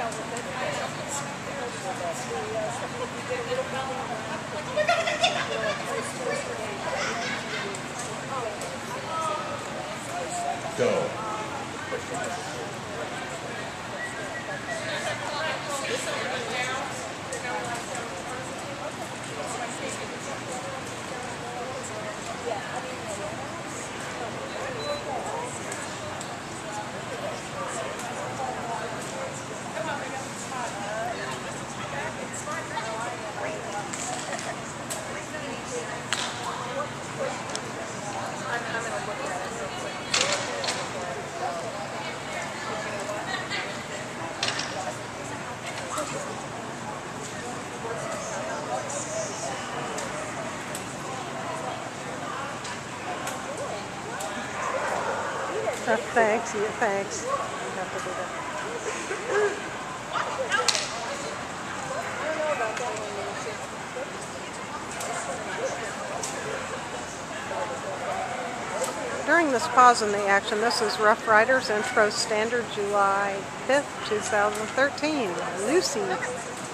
Go. Thanks, yeah, thanks. You have to do that. During this pause in the action, this is Rough Riders Intro Standard, July 5th, 2013. Lucy.